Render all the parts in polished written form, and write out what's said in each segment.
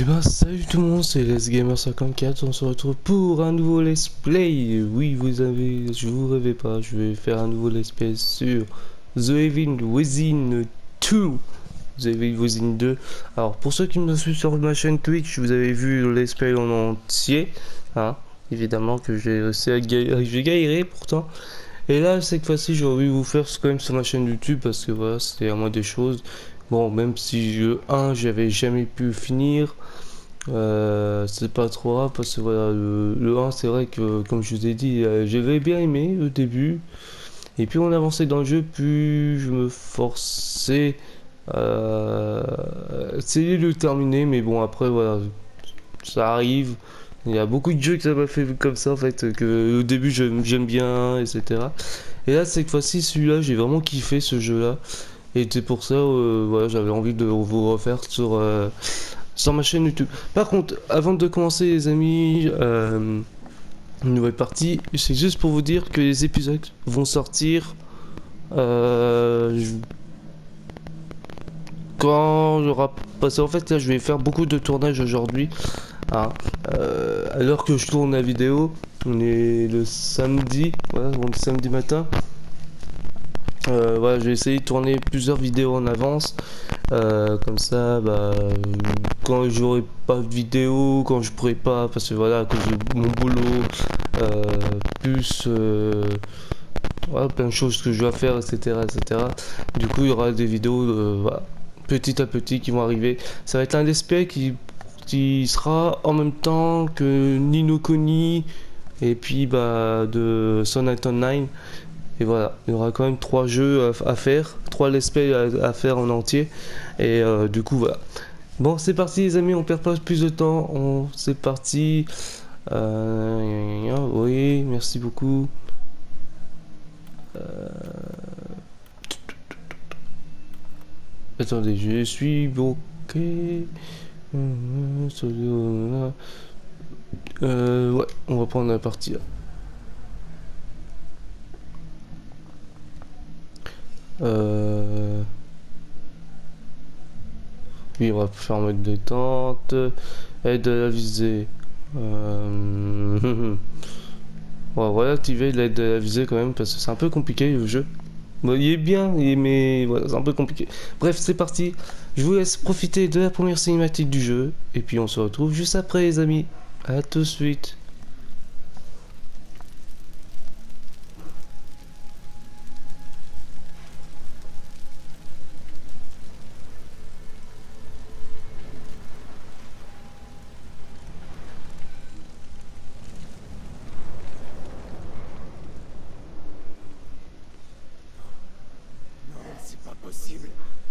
Eh ben salut tout le monde, c'est LesGamer54, on se retrouve pour un nouveau let's play. Oui, je vous rêvais pas, je vais faire un nouveau let's play sur The Evil Within 2. The Evil Within 2. Alors pour ceux qui me suivent sur ma chaîne Twitch, vous avez vu le let's play en entier, hein. Évidemment que j'ai galéré pourtant. Et là, cette fois-ci, j'aurais voulu vous faire quand même sur ma chaîne YouTube parce que voilà, c'était à moi des choses. Bon, même si le 1, j'avais jamais pu finir. C'est pas trop grave parce que voilà, le 1 c'est vrai que comme je vous ai dit, j'avais bien aimé au début et puis on avançait dans le jeu, plus je me forçais à essayer de le terminer, mais bon après voilà, ça arrive. Il y a beaucoup de jeux que ça m'a fait comme ça en fait, que au début j'aime bien, etc. Et là cette fois-ci, celui-là, j'ai vraiment kiffé ce jeu-là. Et c'est pour ça, voilà, j'avais envie de vous refaire sur ma chaîne YouTube. Par contre, avant de commencer les amis, une nouvelle partie, c'est juste pour vous dire que les épisodes vont sortir quand il y aura... Parce qu'en fait là je vais faire beaucoup de tournages aujourd'hui. Hein. À l'heure que je tourne la vidéo, on est le samedi, voilà, on est samedi matin. Voilà, je vais essayer de tourner plusieurs vidéos en avance. Comme ça, bah, quand j'aurai pas de vidéo, quand je pourrai pas, parce que voilà, à cause de mon boulot, euh, plus voilà, plein de choses que je dois faire, etc., etc. Du coup, il y aura des vidéos voilà, petit à petit qui vont arriver. Ça va être un display qui sera en même temps que Ni no Kuni et puis bah, de Sonata 9. Et voilà, il y aura quand même 3 jeux à faire, 3 let's play à faire en entier. Et du coup, voilà. Bon, c'est parti les amis, on perd pas plus de temps. C'est parti. Oui, merci beaucoup. Attendez, je suis bloqué. Ouais, on va prendre la partie là. Oui, on va faire en mode détente. Aide à la visée. On va réactiver l'aide à la visée quand même parce que c'est un peu compliqué le jeu. Bon, il est bien, mais voilà, c'est un peu compliqué. Bref, c'est parti. Je vous laisse profiter de la première cinématique du jeu. Et puis on se retrouve juste après les amis. À tout de suite. Non, c'est pas possible.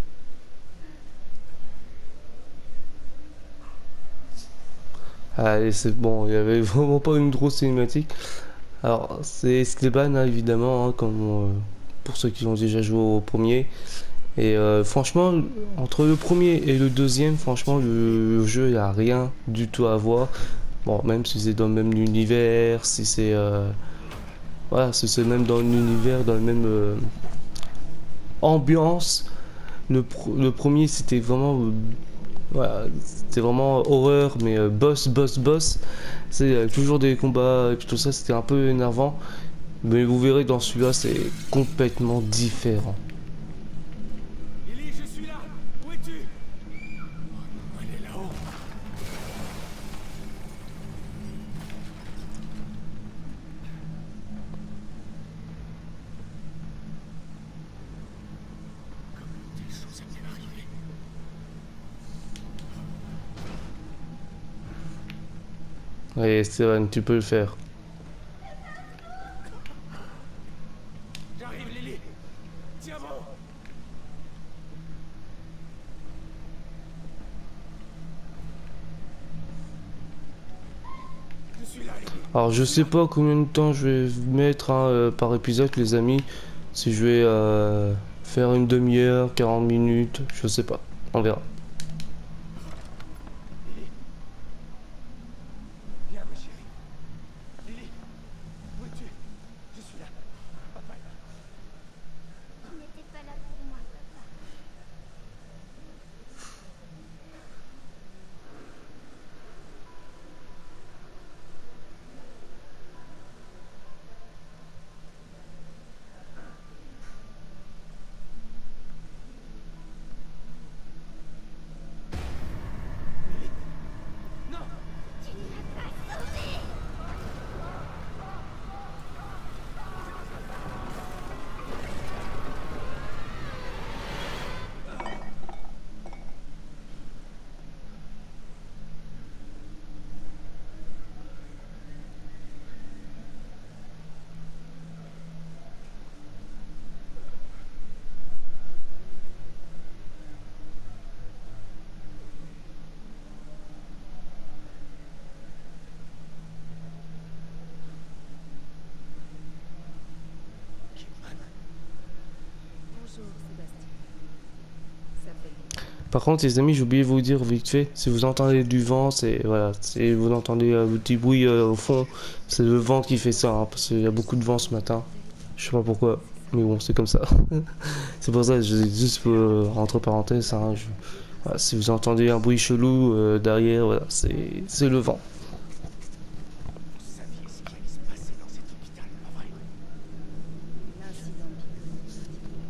Allez, c'est bon, il y avait vraiment pas une grosse cinématique. Alors, c'est Esteban, hein, évidemment, hein, comme pour ceux qui ont déjà joué au premier. Et franchement, entre le premier et le deuxième, franchement, le jeu, il n'y a rien du tout à voir. Bon, même si c'est dans le même univers, si c'est voilà, si c'est même dans l'univers, dans le même ambiance. Le premier, c'était vraiment voilà, c'était vraiment horreur, mais boss. C'est toujours des combats et puis tout ça, c'était un peu énervant. Mais vous verrez dans celui-là, c'est complètement différent. Lily, je suis là. Où es-tu? Elle est là-haut. Comment une telle chose a-t-elle arrivé? Allez, Steven, tu peux le faire. J'arrive, Lily. Tiens bon. Je suis là, Lily. Alors, je sais pas combien de temps je vais mettre hein, par épisode, les amis. Si je vais faire une demi-heure, 40 minutes, je sais pas. On verra. Lily. Viens, ma chérie. Lily. Où es-tu? Je suis là. Papa est là. Tu n'étais pas là pour moi, papa. Par contre, les amis, j'ai oublié de vous dire vite fait, si vous entendez du vent, c'est voilà, si vous entendez un petit bruit au fond, c'est le vent qui fait ça, hein, parce qu'il y a beaucoup de vent ce matin. Je sais pas pourquoi, mais bon, c'est comme ça. C'est pour ça, je dis juste entre parenthèses, hein, voilà, si vous entendez un bruit chelou derrière, voilà, c'est le vent. Vous saviez ce qui allait se passer dans cet hôpital, pas vrai? L'incident pique est particulier.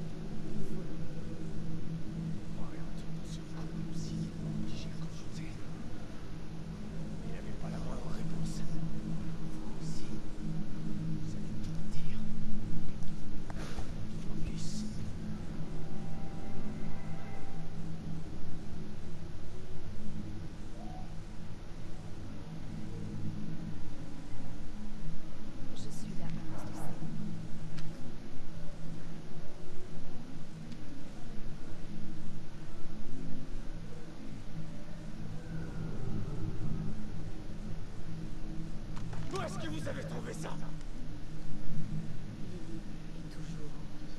Orienté dans ce coup aussi, j'ai consulté. Il n'avait pas la moindre réponse. Vous aussi, vous allez tout dire. Focus. Je suis là à cause de ça. Où est-ce que vous avez trouvé ça? Lily est toujours en vie.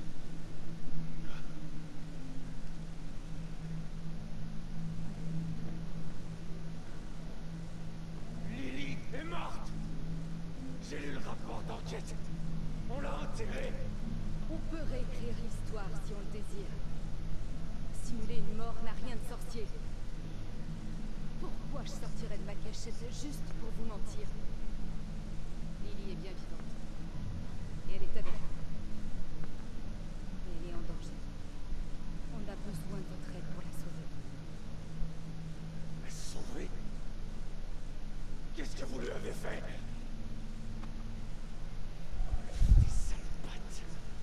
Lily est morte. J'ai lu le rapport d'enquête. On l'a enterrée. On peut réécrire l'histoire si on le désire. Simuler une mort n'a rien de sorcier. Pourquoi je sortirais de ma cachette juste pour vous mentir? Lily est bien vivante. Et elle est avec vous. Mais elle est en danger. On a besoin de votre aide pour la sauver. La sauver? Qu'est-ce que vous lui avez fait? Des sales pattes.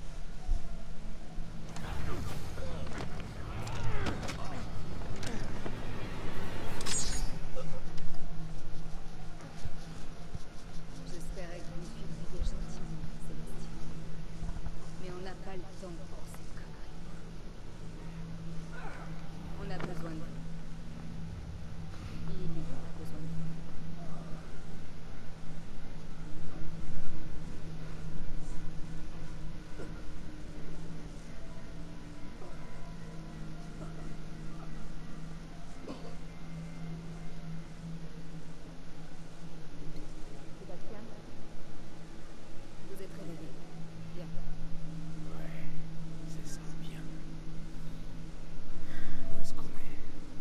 J'espérais que vous me suivriez gentiment, Célestine. Mais on n'a pas le temps pour ces conneries. On a besoin de vous. Lily a besoin de vous. Sébastien, vous êtes réveillé. Bien. Ouais, c'est ça, bien. Où est-ce qu'on est?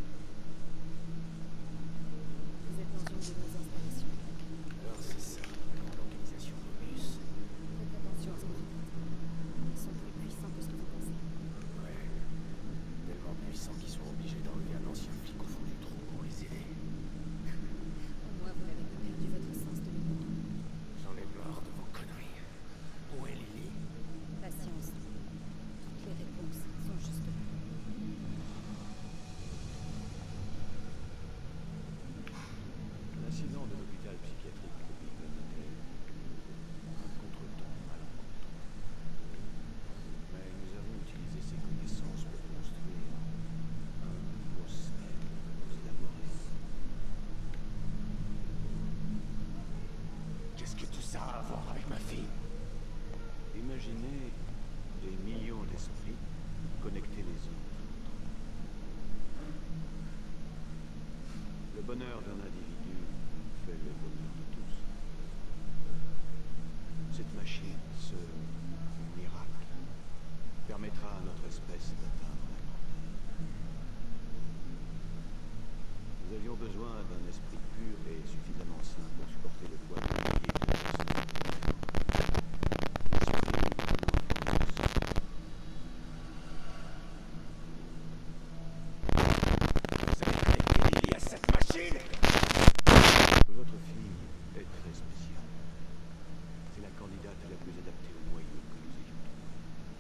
Vous êtes dans une de nos installations. Alors c'est ça, l'organisation Mobius. Faites attention à ce que vous dites. Ils sont plus puissants que ce que vous pensez. Ouais, tellement puissants qu'ils sont obligés d'enlever un ancien flic au fond du trou pour les aider. Au moins, vous n'avez pas perdu votre sens de l'humour. J'en ai marre de vos conneries. Où est Lily? Patience. Toutes les réponses sont juste là. L'incident de l'hôpital psychiatrique de Bigman était un contretemps malencontreux. Mais nous avons utilisé ces connaissances pour construire un nouveau système que nous élaborer. Qu'est-ce que tout ça a à voir avec ma fille? Imaginez des millions d'esprits connectés les uns aux autres. Le bonheur d'un individu fait le bonheur de tous. Cette machine, ce miracle, permettra à notre espèce d'atteindre la grandeur. Nous avions besoin d'un esprit pur et suffisamment sain pour supporter le poids de milliers de sociétés. L'esprit d'un enfant innocent. Vous avez connecté Lily à cette machine? Votre fille est très spéciale. C'est la candidate la plus adaptée au noyau que nous ayons trouvé.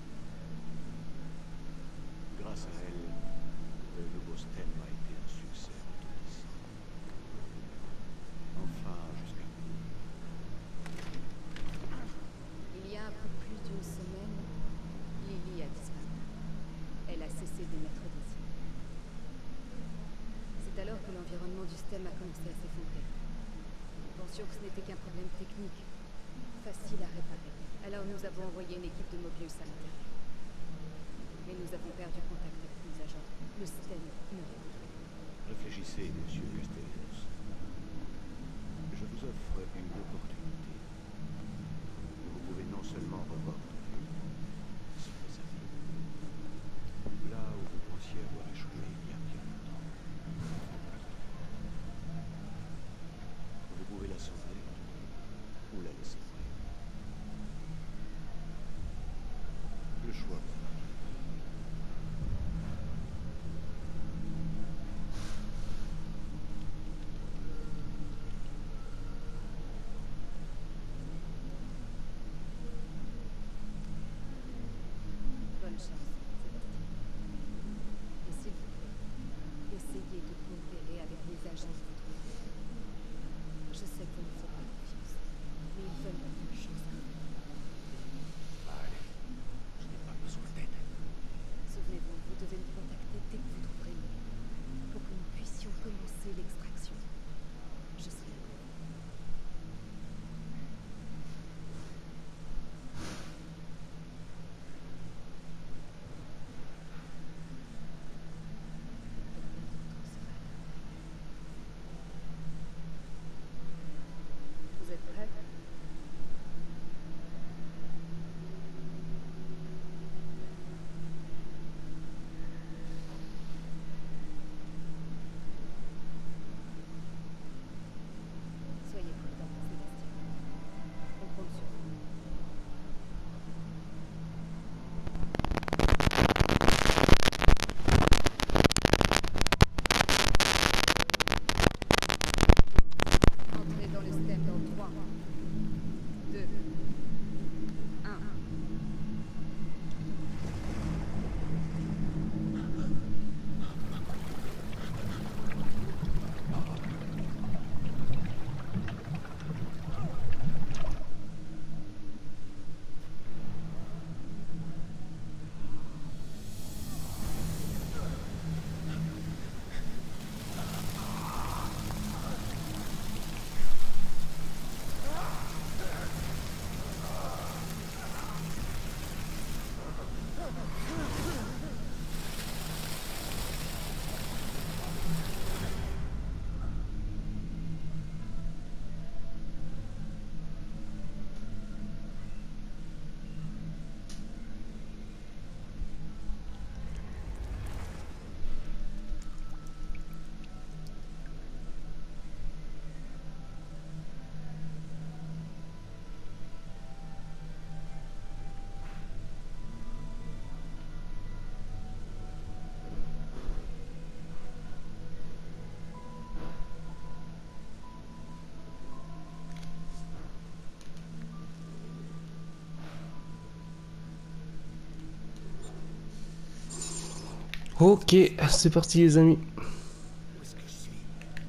Grâce à elle, le nouveau STEM a été un succès retentissant. Enfin, jusqu'à vous. Il y a un peu plus d'une semaine, Lily a disparu. Elle a cessé d'émettre des signes. C'est alors que l'environnement du STEM a commencé à s'effondrer. Nous pensions que ce n'était qu'un problème technique, facile à réparer. Alors nous avons envoyé une équipe de Mobius à l'intérieur. Mais nous avons perdu contact avec nos agents. Le STEM Réfléchissez, monsieur Castellos. Je vous offre une opportunité. Vous pouvez non seulement revoir votre vie, sauver sa vie, là où vous pensiez avoir échoué il y a bien longtemps. Vous pouvez la sauver ou la laisser mourir. Le choix vous appartient. Bonne chance, Sébastien. Et s'il vous plaît, essayez de coopérer avec les agents de votre groupe. Je sais que vous ne faites pas confiance, mais ils veulent la même chose que vous. Allez, je n'ai pas besoin d'aide. Souvenez-vous, vous devez nous contacter dès que vous trouverez une idée, pour que nous puissions commencer l'extraction. Je serai là. Vous êtes prêts? Soyez prudent, Sébastien. On compte sur vous. Entrez dans le stem dans 3, 2, 1. Ok, c'est parti les amis. Où est-ce que je suis?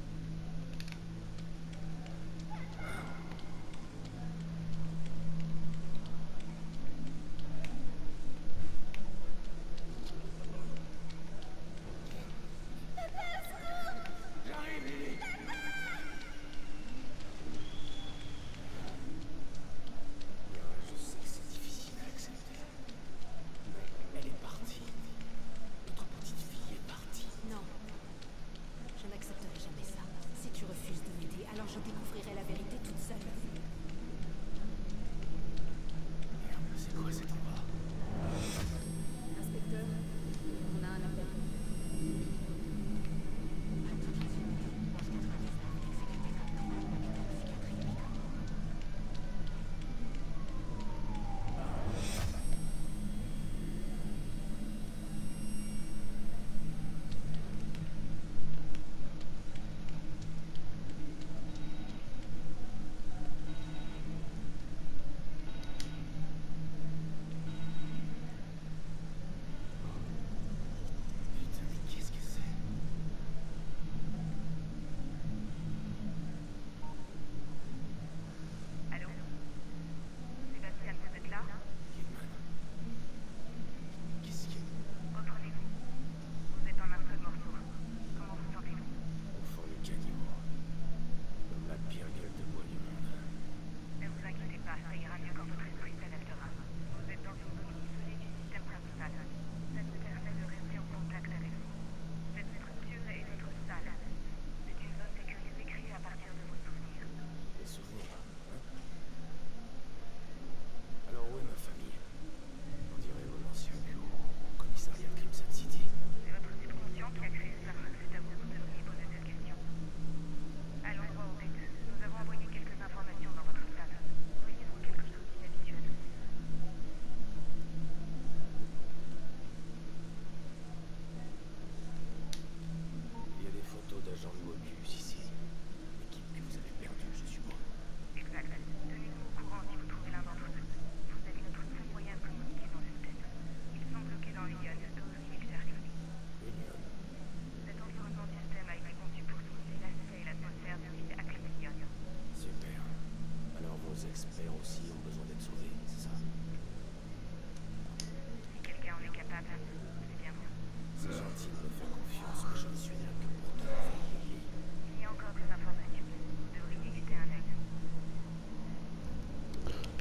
J'arrive, Lily. Je sais que c'est difficile à accepter. Mais elle est partie. Notre petite fille est partie. Non,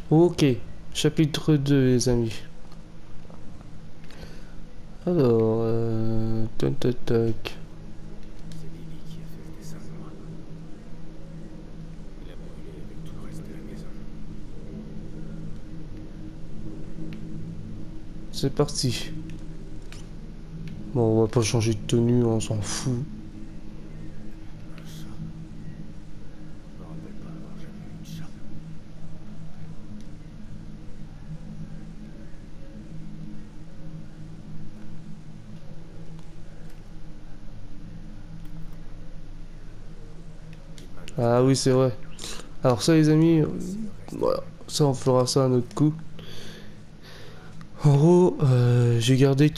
Ok, chapitre 2 les amis. Alors, tac tac tac. C'est Lily qui a fait ce dessin de moi. Il a brûlé avec tout le reste de la maison. C'est parti. Bon, on va pas changer de tenue, on s'en fout. Un chat. Je me rappelle pas avoir jamais eu de chat. Ah oui, c'est vrai. Alors ça les amis, voilà, ça on fera ça un autre coup. En gros, j'ai gardé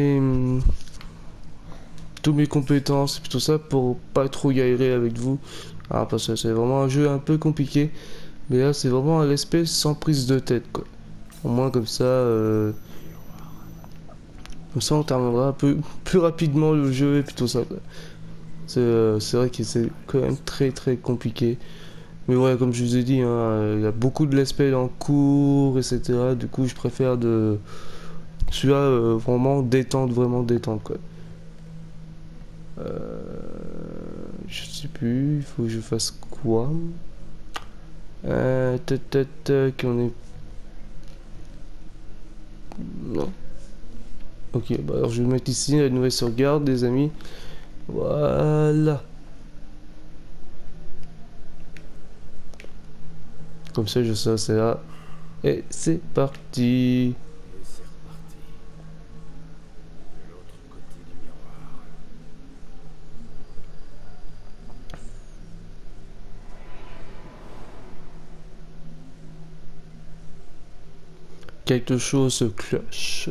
tous mes compétences et tout ça pour pas trop galérer avec vous. Ah, parce que c'est vraiment un jeu un peu compliqué. Mais là c'est vraiment un espèce sans prise de tête quoi. Au moins comme ça on terminera un peu plus rapidement le jeu et puis tout ça quoi. C'est vrai que c'est quand même très très compliqué. Mais ouais, comme je vous ai dit, hein, il y a beaucoup de let's play en cours, etc. Du coup, je préfère de celui-là vraiment détendre quoi. Je sais plus, il faut que je fasse quoi. Tac tac tac, on est. Non. Ok, bah alors je vais mettre ici la nouvelle sauvegarde, les amis. Voilà. Comme ça, je sais, c'est là. Et c'est parti. Et c'est reparti. De l'autre côté du miroir. Quelque chose cloche.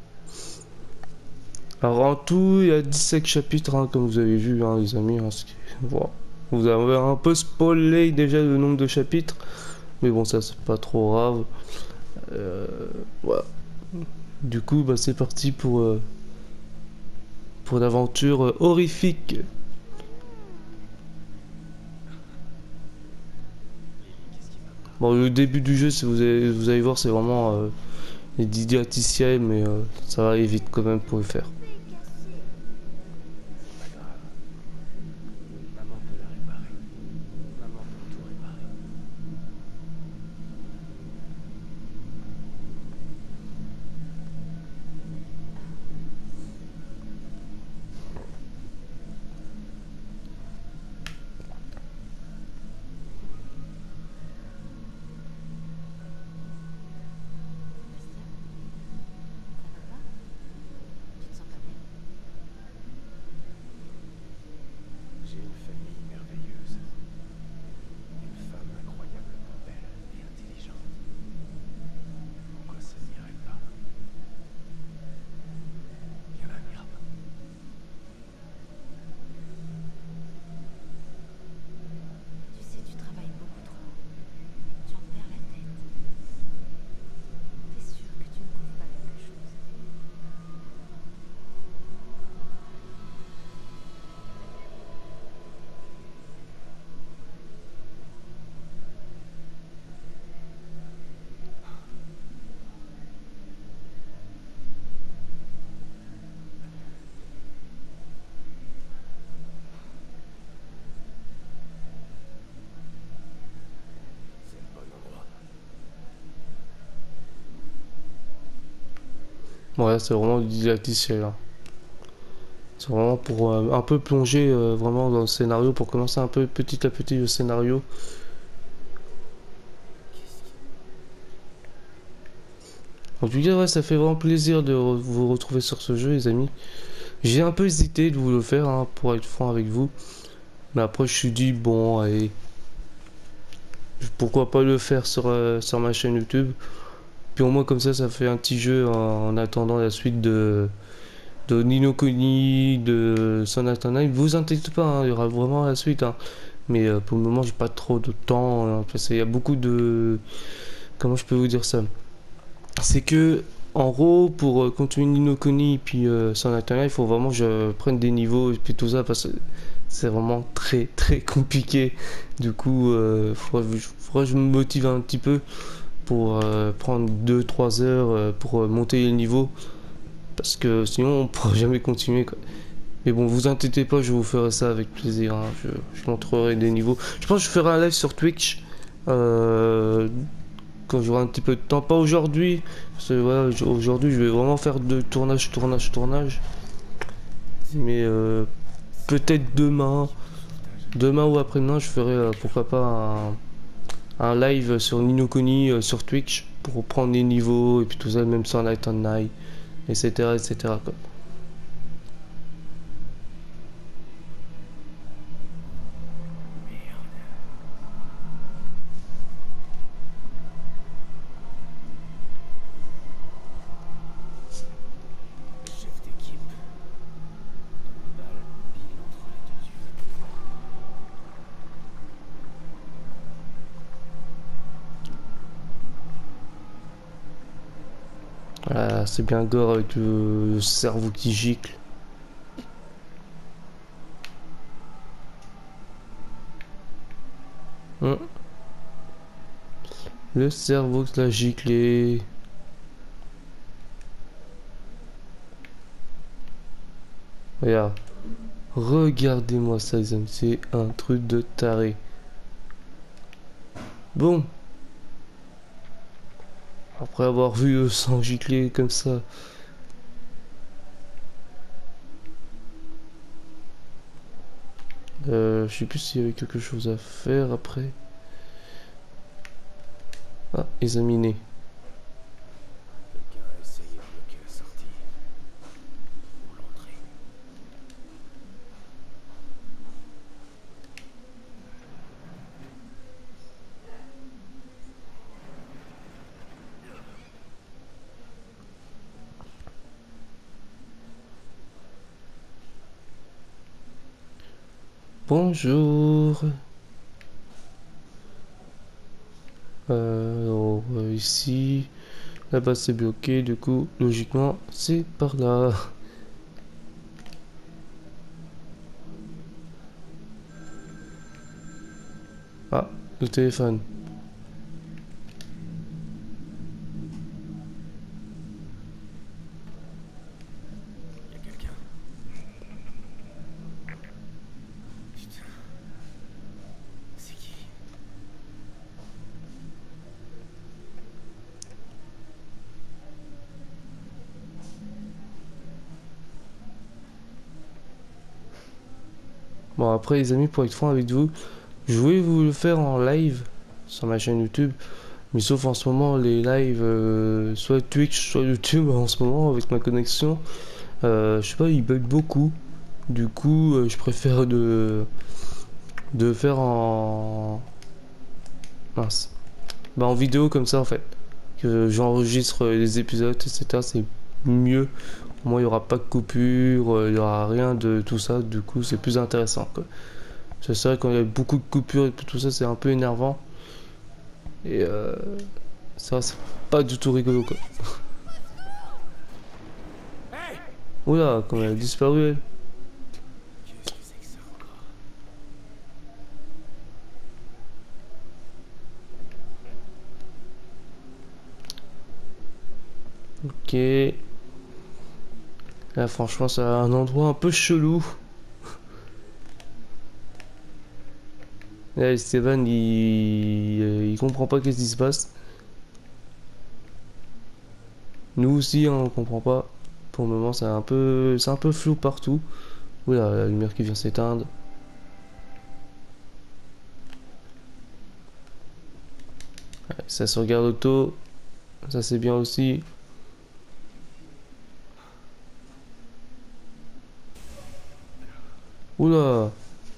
Alors en tout, il y a 17 chapitres, hein, comme vous avez vu, hein, les amis. Hein, voilà. Vous avez un peu spoilé déjà le nombre de chapitres. Mais bon, ça, c'est pas trop grave. Voilà. Du coup, bah, c'est parti pour l'aventure horrifique. Bon, le début du jeu, si vous allez voir, c'est vraiment les didacticiels, mais ça va aller vite quand même pour le faire. Pas grave. Maman peut la réparer. Maman peut tout réparer. J'ai une famille merveilleuse. Une femme incroyablement belle et intelligente. Pourquoi ça n'irait pas? Bien là, n'ira pas. Tu sais, tu travailles beaucoup trop. Tu en perds la tête. T'es sûr que tu ne trouves pas quelque chose? C'est le bon endroit. Bon, là, c'est vraiment du didacticiel. Hein. C'est vraiment pour un peu plonger vraiment dans le scénario, pour commencer un peu petit à petit le scénario. En tout cas, ouais, ça fait vraiment plaisir de vous retrouver sur ce jeu, les amis. J'ai un peu hésité de vous le faire, hein, pour être franc avec vous. Mais après, je me suis dit, bon, allez, pourquoi pas le faire sur ma chaîne YouTube. Puis au moins, comme ça fait un petit jeu en attendant la suite de Ni no Kuni, de Sonata Night. Vous inquiétez pas, hein, il y aura vraiment la suite. Hein. Mais pour le moment, j'ai pas trop de temps. Hein, parce qu'il y a beaucoup de... Comment je peux vous dire ça? C'est que, en gros, pour continuer Ni no Kuni puis Sonata Night, il faut vraiment que je prenne des niveaux et puis tout ça. Parce que c'est vraiment très très compliqué. Du coup, faudra que je me motive un petit peu. pour prendre 2-3 heures pour monter le niveau. Parce que sinon on pourra jamais continuer quoi. Mais bon, vous inquiétez pas, je vous ferai ça avec plaisir. Hein. Je montrerai des niveaux. Je pense que je ferai un live sur Twitch quand j'aurai un petit peu de temps. Pas aujourd'hui, parce que voilà, aujourd'hui je vais vraiment faire de tournage. Mais peut-être demain ou après-demain, je ferai pourquoi pas un live sur Ni no Kuni sur Twitch pour prendre les niveaux et puis tout ça, même sans Night on Night, etc. quoi. Chef d'équipe. Une balle pile entre les deux yeux. Voilà, c'est bien gore avec le cerveau qui gicle. Le cerveau qui l'a giclé. Regarde. Regardez-moi ça, les amis. C'est un truc de taré. Bon. Après avoir vu le sang gicler comme ça. Je sais plus s'il y avait quelque chose à faire après. Ah, examiner. Quelqu'un a essayé de bloquer la sortie. Ou l'entrée. Bonjour. Ici, là-bas c'est bloqué, du coup, logiquement, c'est par là. Ah, le téléphone. Y a quelqu'un. Putain. C'est qui? Bon, après, les amis, pour être franc avec vous, je voulais vous le faire en live sur ma chaîne YouTube. Mais sauf en ce moment, les lives, soit Twitch, soit YouTube, en ce moment, avec ma connexion, je sais pas, ils bug beaucoup. Du coup, je préfère de faire en... Mince. Bah, en vidéo comme ça, en fait. Que j'enregistre les épisodes, etc. C'est mieux. Au moins, il n'y aura pas de coupure, il n'y aura rien de tout ça. Du coup, c'est plus intéressant, quoi. C'est vrai, quand il y a beaucoup de coupures et tout ça, c'est un peu énervant. Et ça, c'est pas du tout rigolo, quoi. Hey! Oula, comme elle a disparu, elle. Qu'est-ce que c'est que ça encore? Ok. Là, franchement, c'est un endroit un peu chelou. Là, Esteban, il comprend pas qu'est-ce qui se passe. Nous aussi, hein, on comprend pas. Pour le moment, c'est un peu flou partout. Oula, la lumière qui vient s'éteindre. Ouais, ça se regarde auto. Ça, c'est bien aussi. Oula.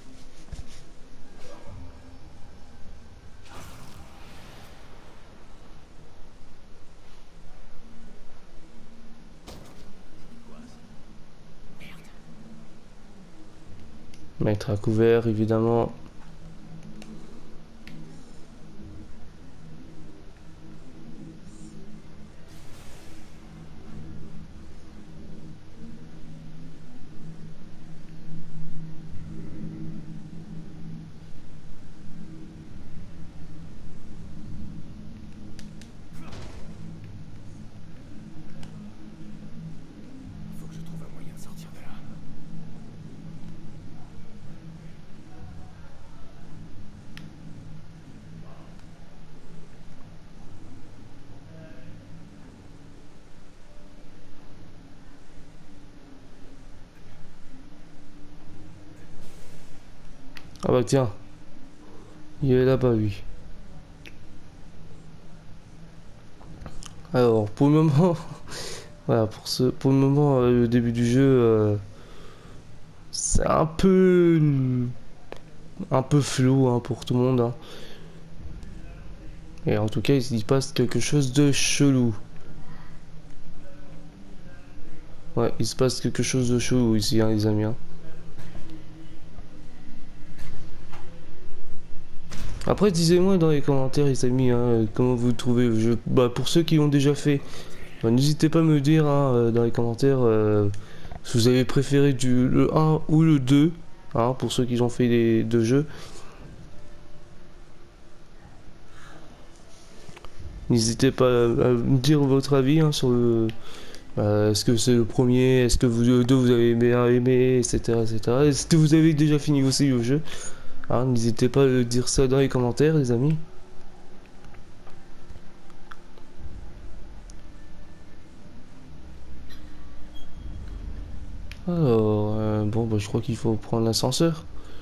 Mettre à couvert, évidemment. Ah bah tiens, il est là-bas lui. Alors pour le moment, voilà pour le moment le début du jeu, c'est un peu flou hein, pour tout le monde. Hein. Et en tout cas, il se passe quelque chose de chelou. Ouais, il se passe quelque chose de chelou ici, hein, les amis. Hein. Après, disez-moi dans les commentaires, les amis, hein, comment vous trouvez le jeu. Bah, pour ceux qui l'ont déjà fait, bah, n'hésitez pas à me dire hein, dans les commentaires si vous avez préféré le 1 ou le 2. Hein, pour ceux qui ont fait les deux jeux. N'hésitez pas à me dire votre avis hein, sur le. Est-ce que c'est le premier? Est-ce que le 2 vous avez bien aimé, etc., etc. Est-ce que vous avez déjà fini aussi le jeu? Hein, n'hésitez pas à dire ça dans les commentaires, les amis. Alors, bon, bah, je crois qu'il faut prendre l'ascenseur.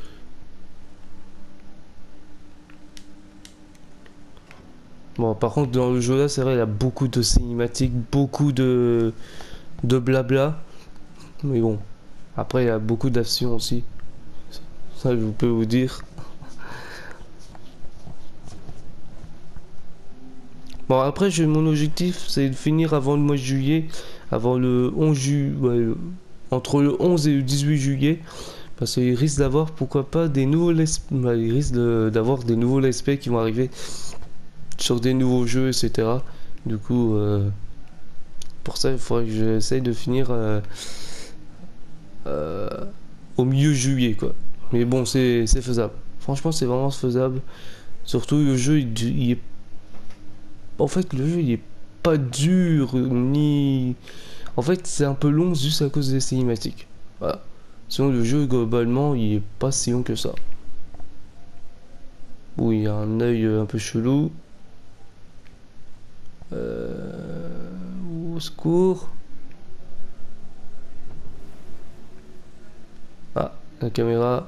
Bon, par contre, dans le jeu là, c'est vrai, il y a beaucoup de cinématiques, beaucoup de blabla. Mais bon, après, il y a beaucoup d'action aussi. Ça, je peux vous dire. Bon, après, mon objectif, c'est de finir avant le mois de juillet, avant le 11 juillet, ouais, entre le 11 et le 18 juillet. Parce qu'il risque d'avoir, pourquoi pas, des nouveaux il risque d'avoir des nouveaux let's play qui vont arriver sur des nouveaux jeux, etc. Du coup, pour ça, il faudrait que j'essaye de finir au milieu juillet, quoi. Mais bon, c'est faisable. Franchement, c'est vraiment faisable. Surtout, le jeu, il est... En fait, le jeu, il est pas dur, ni... En fait, c'est un peu long juste à cause des cinématiques. Voilà. Sinon, le jeu, globalement, il est pas si long que ça. Bon, il y a un œil un peu chelou. Au secours. Ah, la caméra.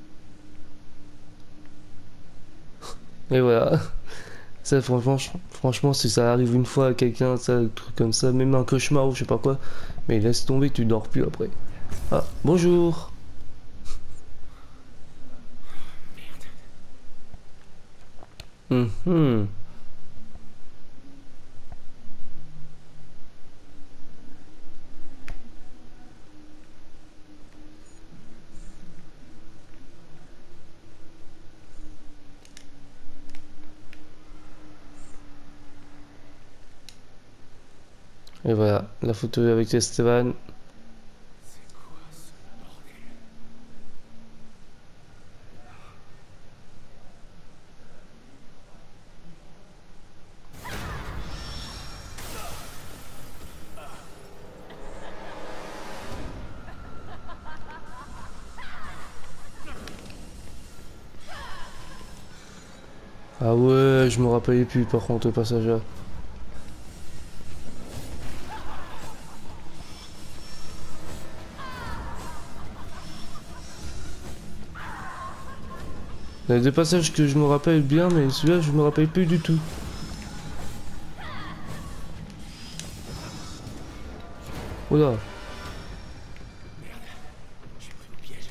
Et voilà. Ça, franchement, si ça arrive une fois à quelqu'un, ça, un truc comme ça, même un cauchemar ou je sais pas quoi, mais laisse tomber, tu dors plus après. Ah, bonjour. Mhm. Et voilà, la photo avec Esteban. C'est quoi ce bordel? Ah ouais, je me rappelais plus par contre le passage là. Il y a des passages que je me rappelle bien, mais celui-là je me rappelle plus du tout. Oula. J'ai pris au piège.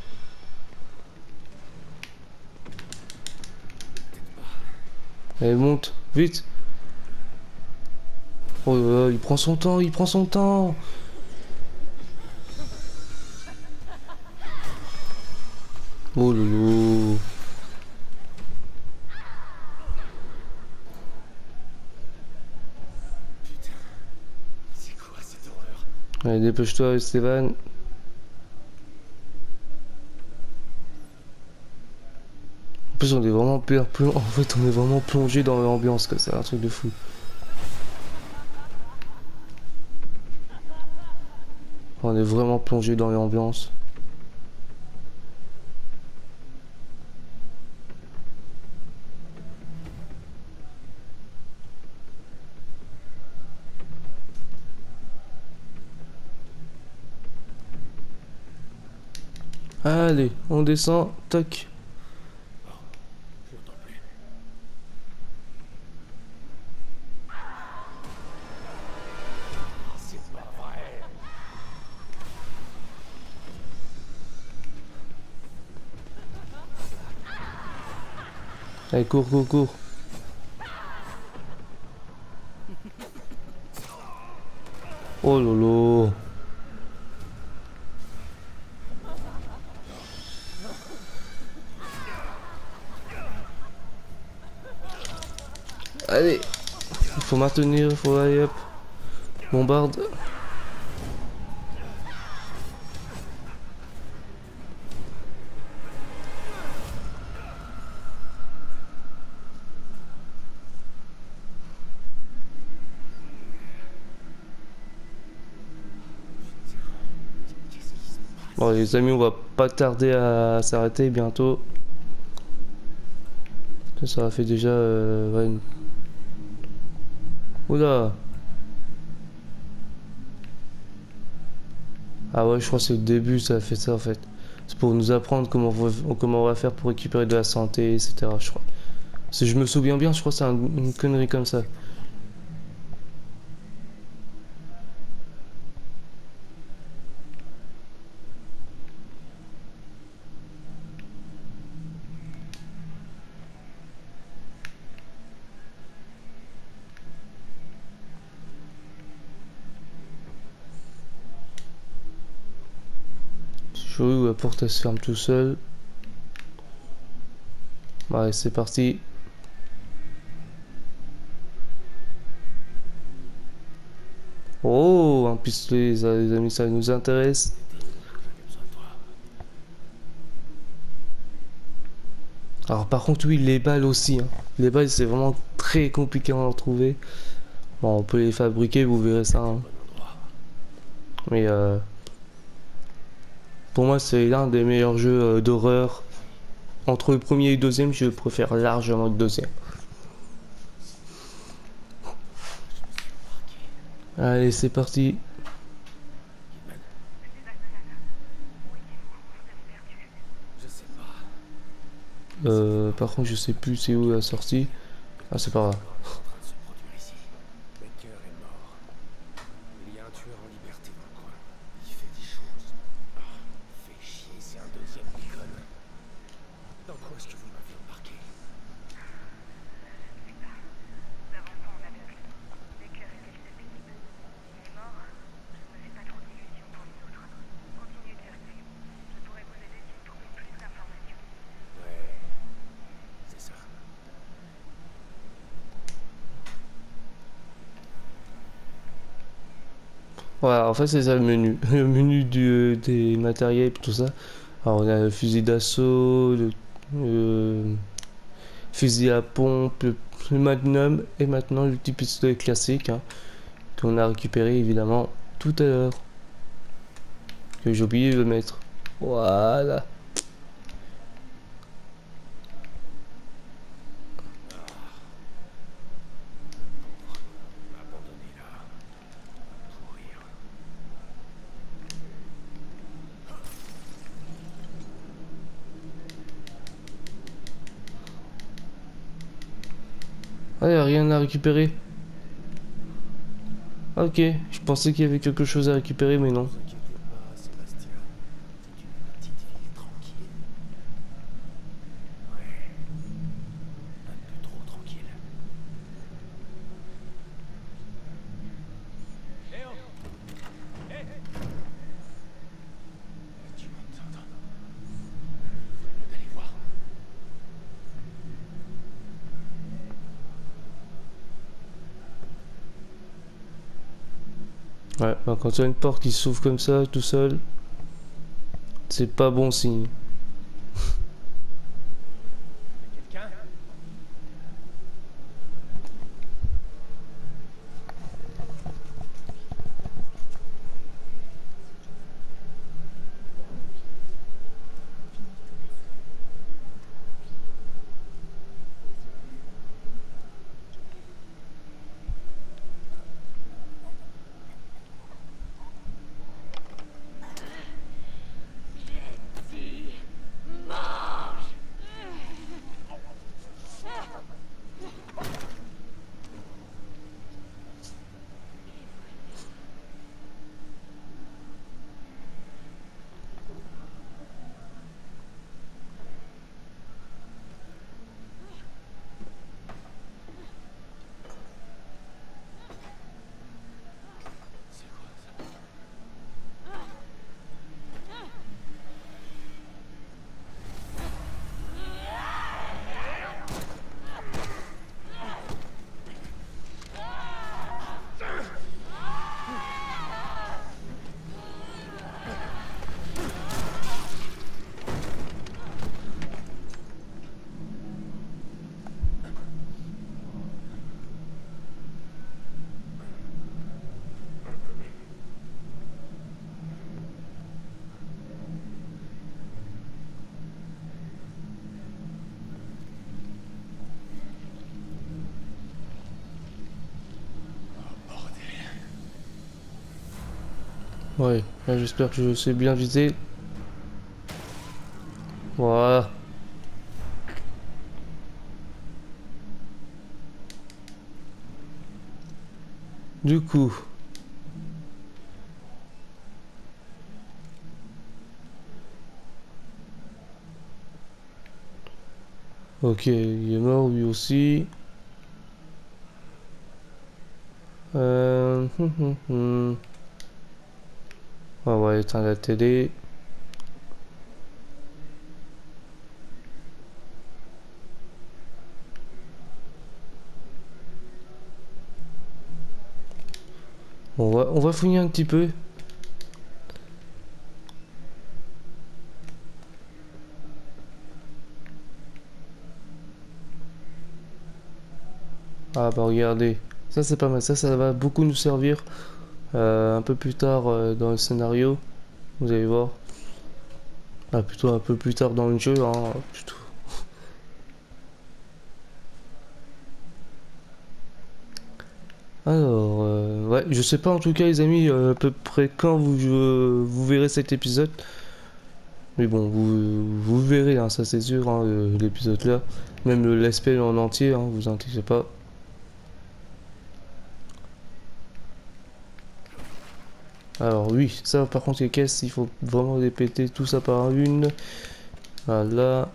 Allez, monte, vite. Oh là là, il prend son temps, il prend son temps. Oh lolo. C'est quoi cette horreur? Allez, dépêche-toi, Esteban. En plus, on est vraiment en fait, on est vraiment plongé dans l'ambiance, quoi. C'est un truc de fou. On est vraiment plongé dans l'ambiance. Allez, on descend, tac. Allez, cours, cours, cours. Oh lolo. Allez. Il faut maintenir, il faut aller hop. Bombarde. Bon les amis, on va pas tarder à s'arrêter bientôt. Ça a fait déjà ouais, Oula. Ah ouais, je crois que c'est le début, ça a fait ça en fait. C'est pour nous apprendre comment on va faire pour récupérer de la santé, etc. Je crois. Si je me souviens bien, je crois que c'est une connerie comme ça. Où la porte elle se ferme tout seul. Allez, c'est parti. Oh, un pistolet, ça, les amis, ça nous intéresse. Alors par contre, oui, les balles aussi. Hein. Les balles, c'est vraiment très compliqué à en trouver. Bon, on peut les fabriquer, vous verrez ça. Hein. Mais pour moi, c'est l'un des meilleurs jeux d'horreur. Entre le premier et le deuxième, je préfère largement le deuxième. Allez, c'est parti. Par contre, je sais plus c'est où la sortie. Ah, c'est pas grave. Baker est mort. Il y a un tueur en liberté dans le coin. Il fait des choses. Ah, fait chier, c'est un deuxième Lincoln. Dans quoi est-ce que vous m'avez embarqué? D'avançons en aveugle. Baker était le seul visible. Il est mort. Je ne me fais pas trop d'illusions pour les autres. Continuez de faire suivre. Je pourrais vous aider si vous trouvez plus d'informations. Ouais, c'est ça. Voilà, en fait, c'est ça le menu. Le menu des matériels et tout ça. Alors, on a le fusil d'assaut, le fusil à pompe, le magnum et maintenant le petit pistolet classique hein, qu'on a récupéré évidemment tout à l'heure. Que j'ai oublié de le mettre. Voilà. Abandonné là. Pourrir. Ah, y a rien à récupérer. Ok, je pensais qu'il y avait quelque chose à récupérer, mais non. Ne vous inquiétez pas, Sébastien. C'est une petite ville tranquille. Ouais. Un peu trop tranquille. Eh oh! Eh! Tu m'entends? Allez voir. Ouais, bah, quand tu as une porte qui s'ouvre comme ça, tout seul, c'est pas bon signe. Quelqu'un? Ouais, là, j'espère que je sais bien viser. Voilà. Du coup. Ok, il est mort lui aussi. On va éteindre la télé. On va fouiller un petit peu. Ah bah regardez, ça c'est pas mal, ça va beaucoup nous servir un peu plus tard dans le scénario, vous allez voir. Ah plutôt un peu plus tard dans le jeu, hein, plutôt. Alors, ouais, je sais pas en tout cas les amis à peu près quand vous verrez cet épisode. Mais bon, vous verrez, hein, ça c'est sûr, hein, l'épisode là. Même le let's play en entier, hein, vous inquiétez pas. Alors oui, ça par contre les caisses, il faut vraiment les péter tout ça par une. Voilà.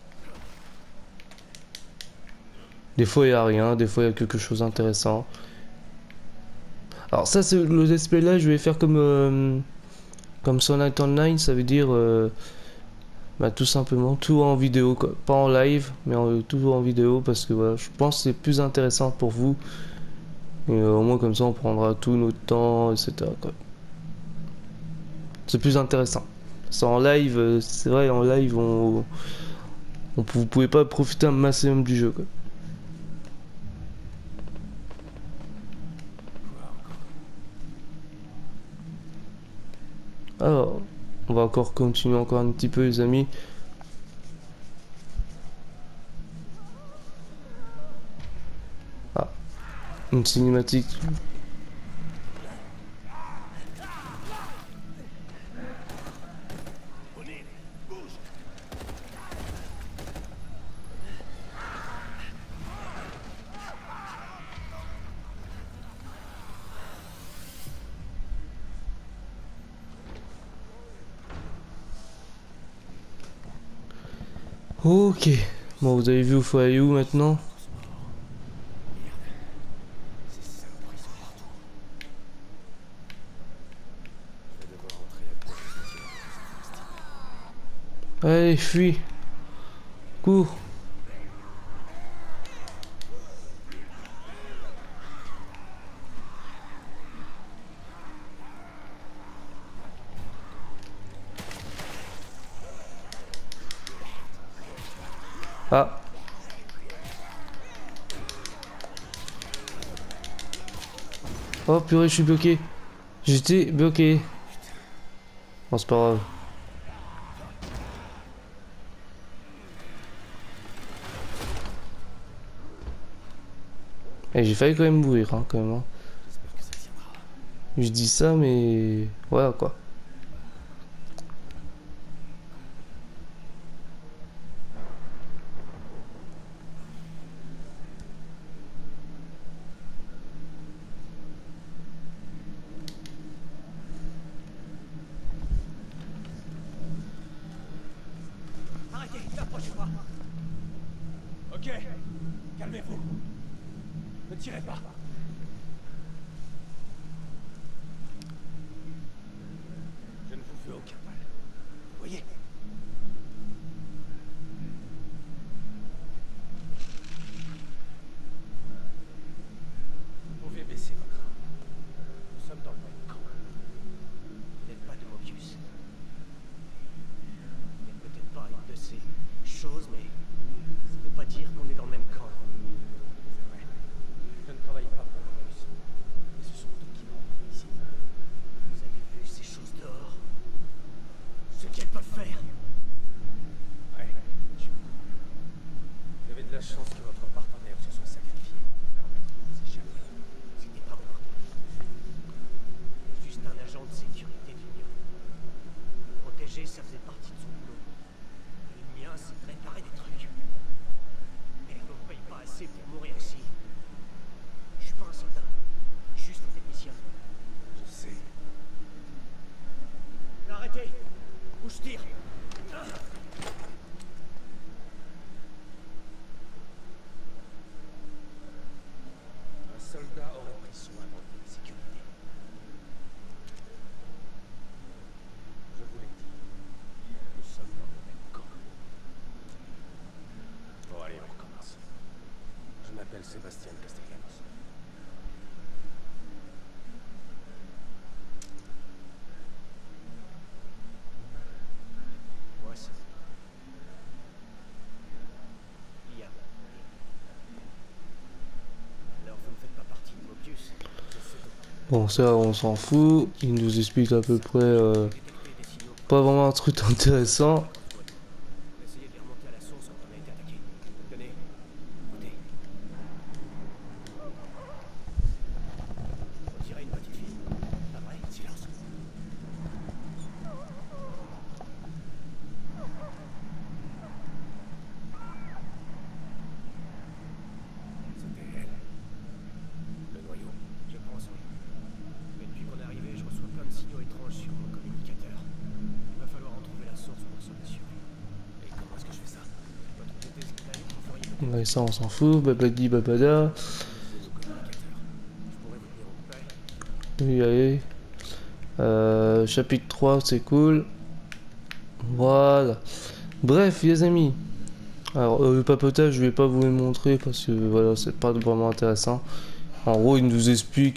Des fois il n'y a rien, des fois il y a quelque chose d'intéressant. Alors ça c'est le let's play là, je vais faire comme Sword Art Online, ça veut dire bah, tout simplement tout en vidéo quoi. Pas en live, mais tout en vidéo parce que voilà, je pense que c'est plus intéressant pour vous. Et au moins comme ça on prendra tout notre temps, etc. quoi. C'est plus intéressant. Ça en live, c'est vrai en live vous pouvez pas profiter un maximum du jeu quoi. Alors, on va encore continuer encore un petit peu les amis. Ah, une cinématique. Ok, bon vous avez vu où faut aller où maintenant? Allez, fuis. Cours. Ah. Oh purée, je suis bloqué. J'étais bloqué. Bon, c'est pas grave. Et j'ai failli quand même mourir, hein, quand même. Hein. Je dis ça, mais... Voilà, quoi. Arrêtez, n'approchez pas. Ok, calmez-vous. Ne tirez pas. Je ne vous fais aucun mal. Vous voyez? Vous pouvez baisser votre arme. Nous sommes dans le même camp. Vous n'êtes pas de Mobius. Vous n'êtes peut-être pas une de ces choses, mais ça ne veut pas dire qu'on est dans le même camp. C'est vrai. Je ne travaille pas pour Mobius. Mais ce sont eux qui m'ont envoyé ici. Vous avez vu ces choses dehors? partie de son boulot. Et le mien, c'est de réparer des trucs. Et on me paye pas assez pour mourir ici. Je suis pas un soldat, juste un technicien. Je sais. Arrêtez! Ou je tire! Un soldat aurait pris soin de la sécurité. Je vous l'ai dit, nous sommes dans le même camp. Bon, allez, on recommence. Je m'appelle Sébastien Castellanos. Moi, c'est... Liam. Alors, vous ne faites pas partie de Mobius? Bon, ça, on s'en fout. Il nous explique à peu près Détecter des signaux. pas vraiment un truc intéressant. Essayez de les remonter à la source quand on a été attaqué. Tenez, écoutez. On dirait une petite fille. Pas vrai? Silence. C'était elle. Le noyau. Je pense, oui. Mais depuis qu'on est arrivé, je reçois plein de signaux étranges sur mon communicateur. Il va falloir en trouver la source pour s'en assurer. Et comment est-ce que je fais ça? Votre TT Skyline, vous feriez peut-être Ouais, ça, on s'en fout. Babadi, babada. utiliser vos communicateurs. Je pourrais vous tenir au couplet. Oui, allez. Chapitre 3, c'est cool. Voilà. Bref, les amis. Alors, le papotage, je vais pas vous le montrer parce que voilà, c'est pas vraiment intéressant. En gros, il nous explique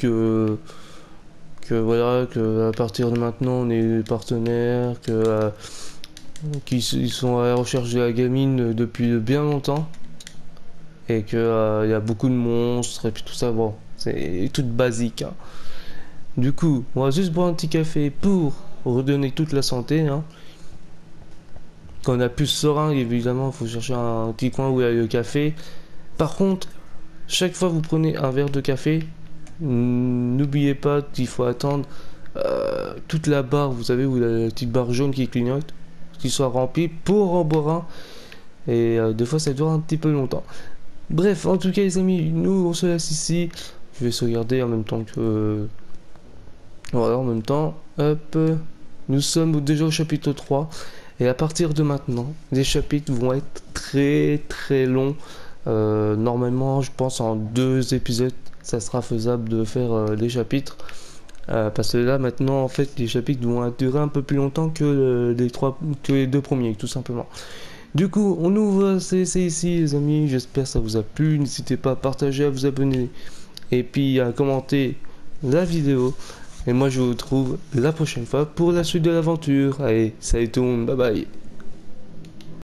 que voilà, que à partir de maintenant, on est partenaires, que qu'ils sont à la recherche de la gamine depuis bien longtemps et que il y a beaucoup de monstres et puis tout ça. Bon, c'est tout basique, hein. Du coup, on va juste boire un petit café pour redonner toute la santé, hein. Quand on a plus seringue, évidemment, il faut chercher un petit coin où il y a le café. Par contre, chaque fois que vous prenez un verre de café, n'oubliez pas qu'il faut attendre toute la barre, vous savez, où la petite barre jaune qui clignote, qu'il soit rempli pour en boire un. Et des fois, ça dure un petit peu longtemps. Bref, en tout cas, les amis, nous, on se laisse ici. Je vais sauvegarder en même temps que... Voilà, en même temps, hop, nous sommes déjà au chapitre 3. Et à partir de maintenant, les chapitres vont être très très longs. Normalement, je pense en 2 épisodes, ça sera faisable de faire les chapitres. Parce que là, maintenant, en fait, les chapitres vont durer un peu plus longtemps que les 2 premiers, tout simplement. Du coup, on ouvre c'est ici, les amis. J'espère que ça vous a plu. N'hésitez pas à partager, à vous abonner. Et puis à commenter la vidéo. Et moi, je vous retrouve la prochaine fois pour la suite de l'aventure. Allez, salut tout le monde, bye bye.